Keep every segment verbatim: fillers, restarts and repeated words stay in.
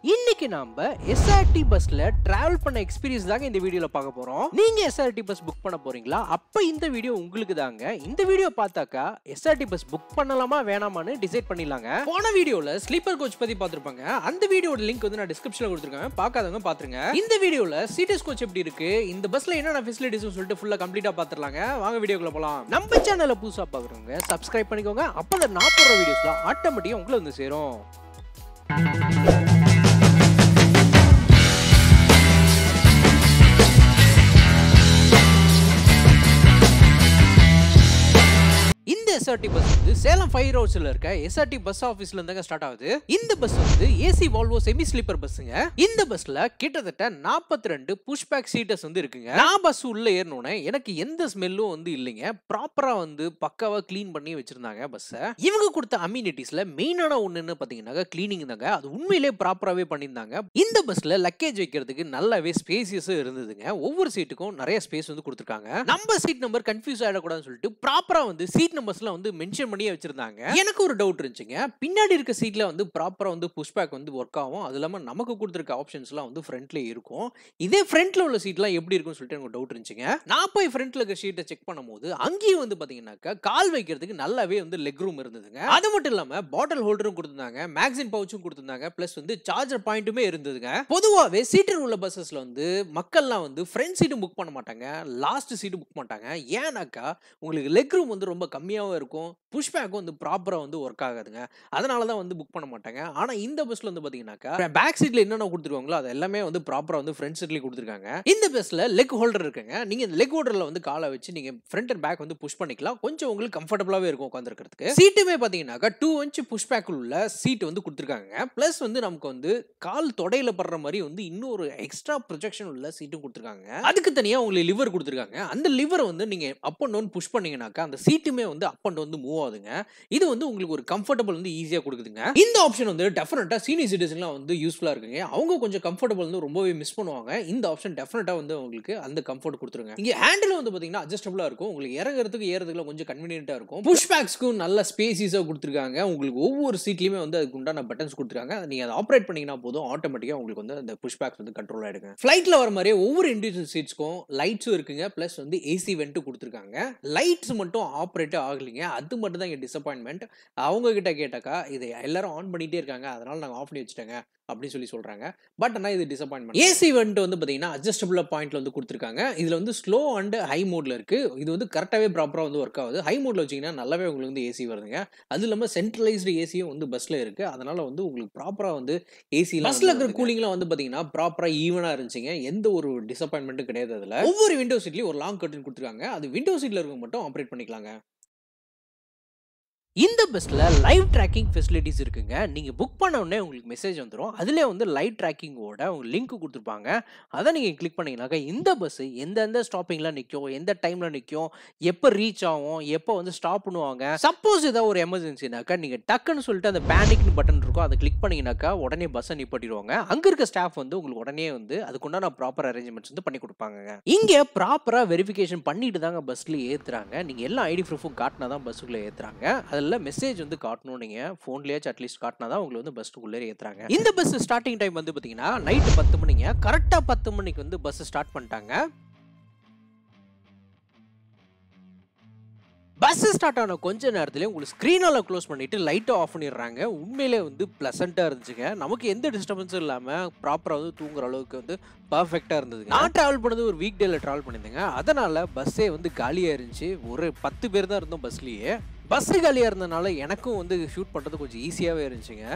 இன்னைக்கு நாம S R T பஸ்ல டிராவல் பண்ண எக்ஸ்பீரியன்ஸ் தாங்க இந்த வீடியோல பார்க்க போறோம். நீங்க S R T bus book பண்ண போறீங்களா? அப்ப இந்த வீடியோ உங்களுக்கு தாங்க. இந்த வீடியோ பார்த்தாக்கா S R T bus book பண்ணலாமா வேணாமான்னு டிசைட் பண்ணிடலாங்க. போன வீடியோல ஸ்லீப்பர் கோச் பத்தி பார்த்திருப்பாங்க. அந்த வீடியோட லிங்க் வந்து நான் டிஸ்கிரிப்ஷன்ல கொடுத்திருக்கேன். பார்க்காதவங்க பாத்துருங்க. இந்த வீடியோல சீட்டஸ் கோச் எப்படி இருக்கு, இந்த பஸ்ல என்னென்ன ஃபெசிலிட்டிஸ் சொல்லிட்டு ஃபுல்லா கம்ப்ளீட்டா பாத்துறலாங்க. வாங்க வீடியோக்குள்ள போலாம். நம்ம சேனலை புதுசா பாக்குறவங்க சப்ஸ்கிரைப் பண்ணிக்கோங்க. அப்பதான் நான் போடுற வீடியோஸ்ல ஆட்டோமேட்டிக்கா உங்களுக்கு வந்து சேரும். இந்த S R T பஸ் வந்து சேலம் ஃபைவ் ரோட்ஸ்ல இருக்க S R T பஸ் ஆபீஸ்ல இருந்தாங்க ஸ்டார்ட் ஆகுது. இந்த பஸ் வந்து ஏசி வால்வோ செமி ஸ்லீப்பர் பஸ்ஸுங்க. இந்த பஸ்ல கிட்டத்தட்ட நாற்பத்தி ரெண்டு புஷ் பேக் சீட்டர்ஸ் வந்து இருக்குங்க. நான் பஸ் உள்ள ஏறணும்னே எனக்கு எந்த ஸ்மெல்லும் வந்து இல்லைங்க. ப்ராப்பரா வந்து பக்காவா க்ளீன் பண்ணி வச்சிருந்தாங்க பஸ்ஸை. இவங்க கொடுத்த அம்யூனிட்டிஸ்ல மெயினான ஒண்ணுன்னு பாத்தீங்கன்னா கிளீனிங் தாங்க. அது உண்மையிலேயே ப்ராப்பராவே பண்ணியிருந்தாங்க. இந்த பஸ்ல லக்கேஜ் வைக்கிறதுக்கு நல்லாவே ஸ்பேசியஸ் இருந்ததுங்க. ஒவ்வொரு சீட்டுக்கும் நிறைய ஸ்பேஸ் வந்து கொடுத்துருக்காங்க. நம்ம சீட் நம்பர் கன்ஃபியூஸ் ஆயிடக்கூடாதுன்னு சொல்லிட்டு ப்ராப்பரா வந்து சீட் நம்பர்ஸ்ல வந்து மென்ஷன் பண்ணி வச்சிருந்தாங்க. எனக்கு ஒரு டவுட் இருந்துச்சுங்க. பின்னாடி இருக்க சீட்ல வந்து ப்ராப்பரா வந்து புஷ் பேக் வந்து ஒர்க் ஆகும். அது இல்லாம நமக்கு கொடுத்திருக்க ஆப்ஷன்ஸ்லாம் வந்து ஃப்ரண்ட்ல இருக்கும். இதே ஃப்ரண்ட்ல உள்ள சீட்லாம் எப்படி இருக்கும்னு சொல்லிட்டு எனக்கு டவுட் இருந்துச்சுங்க. நான் போய் ஃப்ரண்ட்ல இருக்க சீட்டை செக் பண்ணும்போது அங்கேயும் வந்து பாத்தீங்கன்னாக்கா கால் வைக்கிறதுக்கு நல்லாவே வந்து லெக் ரூம் இருந்ததுங்க. அது மட்டும் இல்லாம பாட்டில் ஹோல்டரும் கொடுத்திருந்தாங்க, மேக்ஸின் பவுச்சும் கொடுத்திருந்தாங்க, பிளஸ் வந்து சார்ஜர் பாயிண்ட்டுமே இருந்ததுங்க. பொதுவாவே சீட்டர் உள்ள பஸ்ஸஸ்ல வந்து மக்கள்லாம் வந்து ஃப்ரண்ட் சீட்டு புக் பண்ண மாட்டாங்க, லாஸ்ட் சீட்டு புக் மாட்டாங்க. ஏன்னாக்கா உங்களுக்கு லெக் ரூம் வந்து ரொம்ப கம்மியாவும் இருக்கும், புஷ் பேக்கும் வந்து ப்ராப்பரா வந்து ஒர்க் ஆகாதுங்க. அதனால தான் வந்து புக் பண்ண மாட்டாங்க. ஆனா இந்த பஸ்ல வந்து பாத்தீங்கன்னாக்கா பேக் சீட்ல என்னென்ன கொடுத்துருக்காங்களோ அது எல்லாமே வந்து ப்ராப்பரா வந்து ஃப்ரண்ட் சீட்லயே கொடுத்துருக்காங்க. இந்த பஸ்ல லெக் ஹோல்டர் இருக்குங்க. நீங்க இந்த லெக் ஹோல்டர்ல வந்து காலை வச்சு நீங்க ஃப்ரண்ட் அண்ட் பேக் வந்து புஷ் பண்ணிக்கலாம். கொஞ்சம் உங்களுக்கு கம்ஃபர்டபுளாவே இருக்கும் உட்கார்ந்திருக்கிறதுக்கு. சீட்டுமே பாத்தீங்கன்னாக்கா டூ இன்ச் புஷ் பேக் உள்ள சீட் வந்து கொடுத்துருக்காங்க. பிளஸ் வந்து நமக்கு வந்து கால் தொடையில படுற மாதிரி வந்து இன்னொரு எக்ஸ்ட்ரா ப்ரொஜெக்ஷன் உள்ள சீட்டும் கொடுத்துருக்காங்க. அதுக்கு தனியா உங்களுக்கு லிவர் கொடுத்துருக்காங்க. அந்த லிவர் வந்து நீங்க அப் அண்ட் டவுன் புஷ் பண்ணீங்கன்னாக்கா அந்த சீட்டுமே வந்து அப் அண்ட் வந்து மூவ் ஆகுதுங்க. இது வந்து உங்களுக்கு ஒரு கம்ஃபர்டபிள் வந்து ஈஸியா கொடுக்குதுங்க. இந்த ஆப்ஷன் வந்து டெஃபினட்டா சீனியர் சிட்டிசன்லாம் வந்து யூஸ்ஃபுல்லா இருக்குங்க. அவங்க கொஞ்சம் கம்ஃபர்டபிள் வந்து ரொம்பவே மிஸ் பண்ணுவாங்க. இந்த ஆப்ஷன் டெஃபினட்டா வந்து உங்களுக்கு அந்த கம்ஃபர்ட் கொடுத்துருங்க. இங்க ஹேண்டில் வந்து பாத்தீங்கன்னா அட்ஜஸ்டபிளா இருக்கும். உங்களுக்கு இறங்குறதுக்கு ஏறதுக்குல கொஞ்சம் கன்வீனியன்ட்டா இருக்கும். புஷ் பேக்ஸ்க்கும் நல்ல ஸ்பேசியஸா கொடுத்துருக்காங்க. உங்களுக்கு ஒவ்வொரு சீட்லயுமே வந்து அதுக்கு உண்டான பட்டன்ஸ் கொடுத்துருக்காங்க. நீங்க அதை ஆப்ரேட் பண்ணீங்கன்னா போதும் ஆட்டோமேட்டிக்கா உங்களுக்கு வந்து அந்த புஷ் பேக்ஸ் வந்து கண்ட்ரோல் ஆயிடுங்க. ஃபிளைட்ல வர மாதிரியே ஒவ்வொரு இண்டிவிஜுவல் சீட்ஸ்க்கும் லைட்ஸும் இருக்குங்க. பிளஸ் வந்து ஏசி வென்ட்டும் கொடுத்துருக்காங்க. லைட்ஸ் மட்டும் ஆப்ரேட் ஆகலைங்க. அது மட்டும் தான் டிசப்பாயின்மெண்ட். அவங்க கிட்ட கேட்டாக்கா இதை எல்லாரும் ஆன் பண்ணிட்டே இருக்காங்க, அதனால நாங்க ஆஃப் பண்ணி வச்சிட்டேங்க அப்படின்னு சொல்லி சொல்றாங்க. பட் ஆனா இது டிசப்பாயின்மெண்ட். ஏசி வென்ட் வந்து பாத்தீங்கன்னா அட்ஜஸ்டபிள் பாயிண்ட்ல வந்து கொடுத்துருக்காங்க. இதுல வந்து ஸ்லோ அண்ட் ஹை மோட்ல இருக்கு. இது வந்து கரெக்டாவே ப்ராப்பரா வந்து ஒர்க் ஆகுது. ஹை மோட்ல வச்சீங்கன்னா நல்லாவே உங்களுக்கு வந்து ஏசி வருதுங்க. அது இல்லாம சென்ட்ரலைஸ்டு ஏசியும் வந்து பஸ்ல இருக்கு. அதனால வந்து உங்களுக்கு ப்ராப்பரா வந்து ஏசி பஸ்ல இருக்கிற கூலிங்லாம் வந்து பாத்தீங்கன்னா ப்ராப்பரா ஈவனா இருந்துச்சுங்க. எந்த ஒரு டிசப்பாயின்மெண்ட்டும் கிடையாது. அதுல ஒவ்வொரு விண்டோ சீட்லயும் ஒரு லாங் கர்டன் கொடுத்துருக்காங்க. அது விண்டோ சீட்ல இருக்க மட்டும் ஆப்ரேட் பண்ணிக்கலாங்க. இந்த பஸ்ல லைவ் ட்ராக்கிங் ஃபெசிலிட்டிஸ் இருக்குங்க. நீங்க புக் பண்ண உடனே உங்களுக்கு மெசேஜ் வந்துடும். அதுல வந்து லைவ் ட்ராக்கிங்கோட உங்களுக்கு லிங்க் கொடுத்துருப்பாங்க. அதை நீங்க கிளிக் பண்ணீங்கன்னாக்கா இந்த பஸ் எந்தெந்த ஸ்டாப்பிங்ல நிற்கும், எந்த டைம்ல நிற்கும், எப்போ ரீச் ஆகும், எப்போ வந்து ஸ்டாப் பண்ணுவாங்க. சப்போஸ் ஏதாவது ஒரு எமர்ஜென்சினாக்கா நீங்க டக்குன்னு சொல்லிட்டு அந்த பேனிக்னு பட்டன் இருக்கும், அதை கிளிக் பண்ணீங்கன்னாக்கா உடனே பஸ்ஸை நிப்பாட்டிடுவாங்க. அங்க இருக்க ஸ்டாஃப் வந்து உங்களுக்கு உடனே வந்து அதுக்குண்டான ப்ராப்பர் அரேஞ்ச்மெண்ட்ஸ் வந்து பண்ணி கொடுப்பாங்க. இங்க ப்ராப்பரா வெரிஃபிகேஷன் பண்ணிட்டு தாங்க பஸ்ல ஏத்துறாங்க. நீங்க எல்லா ஐடி ப்ரூஃபும் காட்டினா தான் பஸ்ஸுக்குள்ள ஏத்துறாங்க. அதுல மெசேஜ் வந்து காட்டணும். நீங்க போன்லயாச்சும் அட்லீஸ்ட் காட்டினா தான் உங்களுக்கு வந்து பஸ்க்குள்ளே ஏத்துறாங்க. இந்த பஸ் ஸ்டார்டிங் டைம் வந்து பாத்தீங்கன்னா நைட் பத்து மணிங்க. கரெக்டா பத்து மணிக்கு வந்து பஸ் ஸ்டார்ட் பண்ணிட்டாங்க. பஸ் ஸ்டார்ட் ஆன கொஞ்ச நேரத்துல உங்களுக்கு ஸ்கிரீனால க்ளோஸ் பண்ணிட்டு லைட்டை ஆஃப் பண்ணிடுறாங்க. உண்மையிலே வந்து பிளசண்டா இருந்துச்சுங்க. நமக்கு எந்த டிஸ்டர்பன்ஸும் இல்லாம ப்ராப்பரா வந்து தூங்குற அளவுக்கு வந்து பர்ஃபெக்டா இருந்தது. நான் டிராவல் பண்ணது ஒரு வீக் டேல டிராவல் பண்ணியிருந்தேங்க. அதனால பஸ்ஸே வந்து காலியா இருந்துச்சு. ஒரு பத்து பேர் தான் இருந்தோம் பஸ்லயே. பஸ் காலியா இருந்தனால எனக்கும் வந்து ஷூட் பண்றது கொஞ்சம் ஈஸியாவே இருந்துச்சுங்க.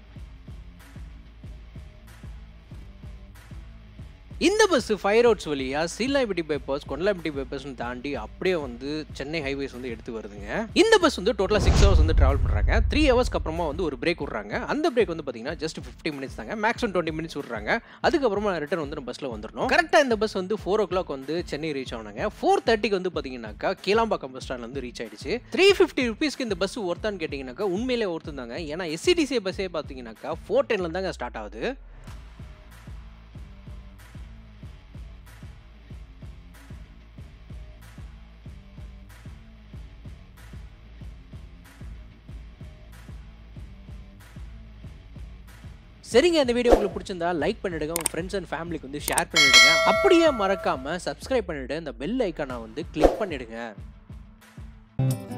இந்த பஸ் ஃபைவ் ரோட்ஸ் வழியா சீலாய்பட்டி பைபாஸ், கொண்டலாம்பட்டி பைபாஸ் தாண்டி அப்படியே வந்து சென்னை ஹைவேஸ் வந்து எடுத்து வருதுங்க. இந்த பஸ் வந்து டோட்டலா சிக்ஸ் ஹவர்ஸ் வந்து டிராவல் பண்றாங்க. த்ரீ ஹவர்ஸ்க்கு அப்புறமா வந்து ஒரு பிரேக் விடுறாங்க. அந்த பிரேக் வந்து பாத்தீங்கன்னா ஜஸ்ட் ஃபிஃப்டி மினிட்ஸ் தாங்க. மேக்ஸிமம் டுவெண்ட்டி மினிட்ஸ் விடுறாங்க. அதுக்கப்புறமா ரிட்டர்ன் வந்து பஸ்ல வந்துடணும். கரெக்டா இந்த பஸ் வந்து ஃபோர் ஓ கிளாக் வந்து சென்னை ரீச் ஆனாங்க. ஃபோர் தேர்ட்டிக்கு வந்து பாத்தீங்கன்னாக்கா கீழாம்பாக்கம் பஸ் ஸ்டாண்ட்ல வந்து ரீச் ஆயிடுச்சு. த்ரீ ஃபிஃப்டி ருபீஸ்க்கு இந்த பஸ் ஒர்த்தான்னு கேட்டீங்கன்னாக்கா உண்மையிலே ஒர்த்துந்தாங்க. ஏன்னா எஸ்சிடிசி பஸ்ஸே பாத்தீங்கன்னாக்கா ஃபோர் டென்ல இருந்தாங்க ஸ்டார்ட் ஆகுது. சரிங்க, இந்த வீடியோ உங்களுக்கு பிடிச்சிருந்தா லைக் பண்ணிடுங்க, உங்க ஃப்ரெண்ட்ஸ் அண்ட் ஃபேமிலிக்கு வந்து ஷேர் பண்ணிடுங்க. அப்படியே மறக்காம சப்ஸ்கிரைப் பண்ணிட்டு இந்த பெல் ஐக்கானை வந்து கிளிக் பண்ணிடுங்க.